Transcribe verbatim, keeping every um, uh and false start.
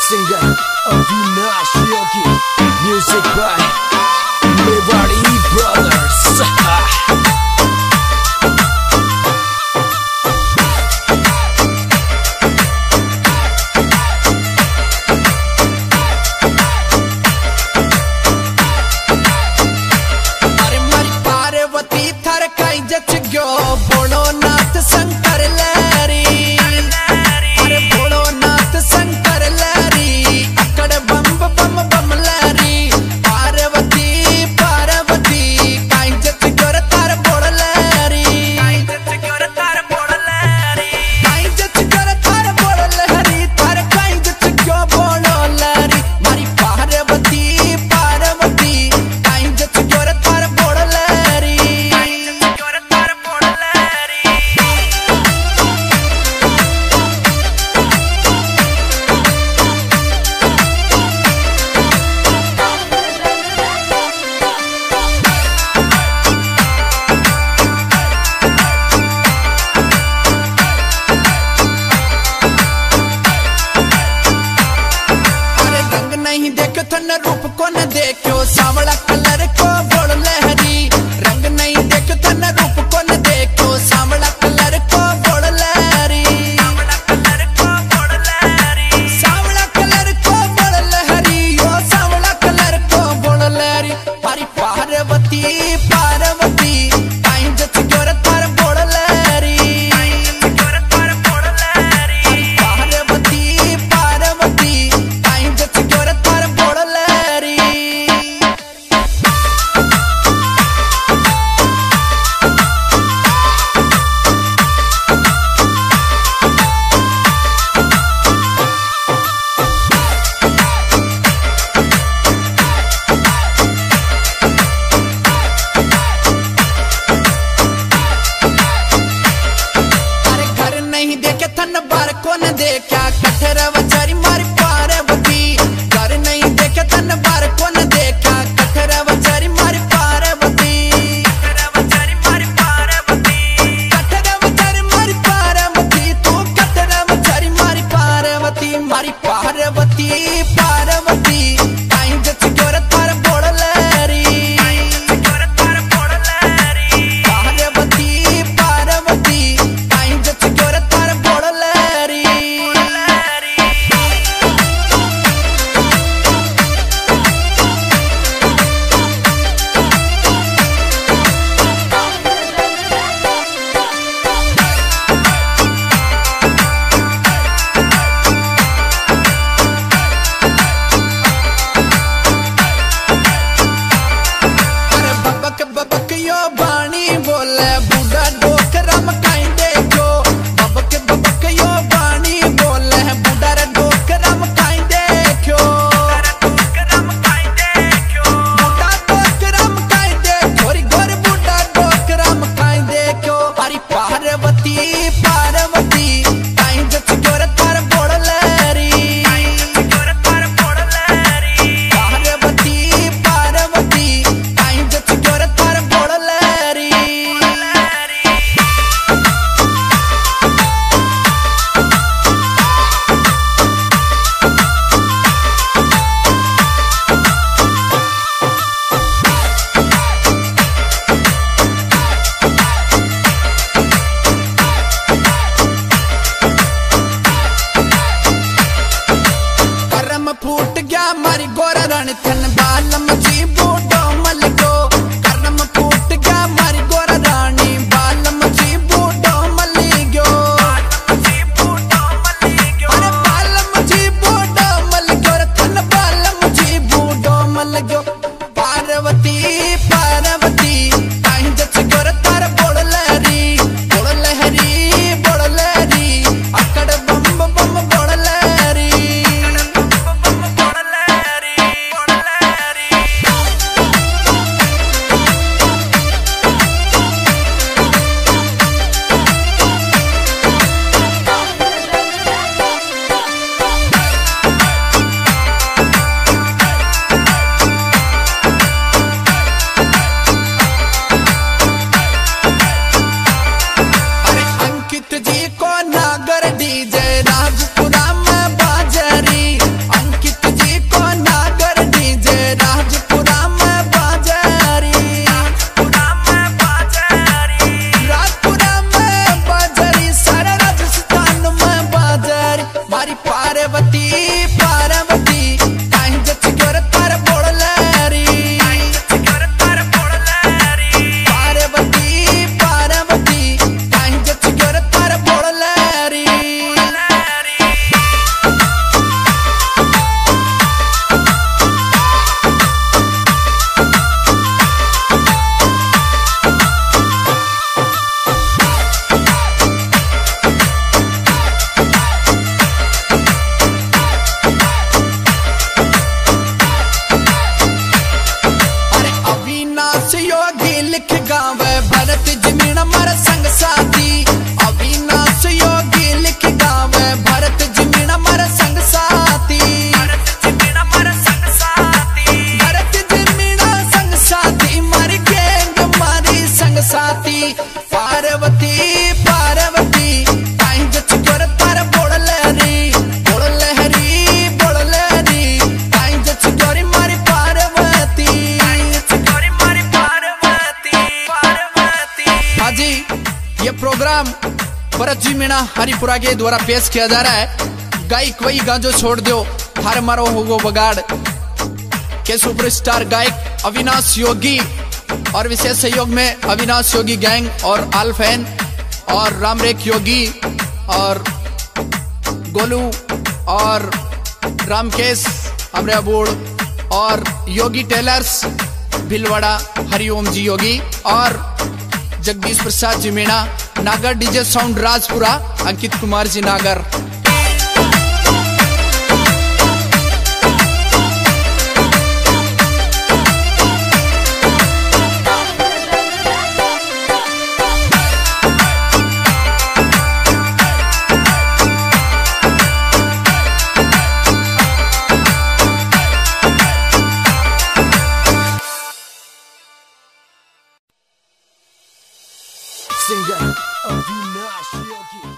singer Avinash Yogi. Music by Mewari Brothers. रूप को न देखो सांवला कलर को बोल लहरी, रंग नहीं देखो तन रूप को न देखो सांवला कलर को बोल लहरी, सांवला कलर को बोल लहरी, सांवला कलर को बोल लहरी, यो सांवला कलर को बोल लहरी। हरी पार्वती पार्वती काई जच गोर तार बोल लहरी, गोर तार बोल लहरी, पार्वती पार्वती काई जच गोर तार बोल लहरी। बार को न देखा कठर वचारी मारी पार्वती, घर नहीं देखे तन बार को न देखा कठर वचारी मारी पार्वती, कठर वचारी मारी पार्वती, कठर वचारी मारी पार्वती, तू कठर वचारी मारी पार्वती, मारी पार्वती पार्वती काई जच गोर तार बोल लहरी, गोर तार बोल लहरी, पार्वती पार्वती काई जच गोर तार बोल लहरी। बबक यो बाणी बोले बूढ़ा डोकरा मकाई देखो, बबक बबक यो बाणी बोले बूढ़ा रे डोकरा मकाई देखो, डोकरा मकाई देखो, बूढ़ा डोकरा मकाई देखो, री गोर बूढ़ा डोकरा मकाई देखो। हरी पार्वती पार्वती काई जच गोर तार बोल लहरी, गोर तार बोल लहरी, पार्वती पार्वती काई जच गोर तार बोल लहरी। करम फूट गया मारी गोरा रानी थन बालम जी बूढ़ो मल को, करम फूट गया मारी गोरा रानी बालम जी बूढ़ो मली गयो, अरे बालम जी बूढ़ो मल गयो रे थन बालम जी बूढ़ो मल गयो। पार्वती पार्वती काई जच गोर तार बोल लहरी, बोल लहरी बोल लहरी, अकड़ बम बम बोल लहरी, बोल लहरी, बोल लहरी। हरी पार्वती पार्वती काहे जच कर तार बोलरी पार्वती पार्वती काहे जच कर तार बोलरी योगी लिख गावे भरत जमीन मर संग साथी अविनाश योगी लिख गावे भरत जमीन मर संग साथी भरत जमीन मर संग साथी भरत जमीन संग साथी मर गैंग मारी संग साथी पार्वती पार्वती काहे जच कर तार बोलरी बोलरी बोलरी काहे जच कर मारी पार्वती जी ये प्रोग्राम भरत जी मीणा हरिपुरा के द्वारा पेश किया जा रहा है। गायक वही गांजो छोड़ दो हर मारो होगो बगाड़ के सुपरस्टार गायक अविनाश योगी और विशेष सहयोग में अविनाश योगी गैंग और आलफैन और रामरेख योगी और गोलू और रामकेश अमराबुड़ और योगी टेलर्स भिलवाड़ा हरिओम जी योगी और Jagdish Prasad ji Meena Nagar DJ sound Rajpura Ankit Kumar ji Nagar Singer Avinash Yogi.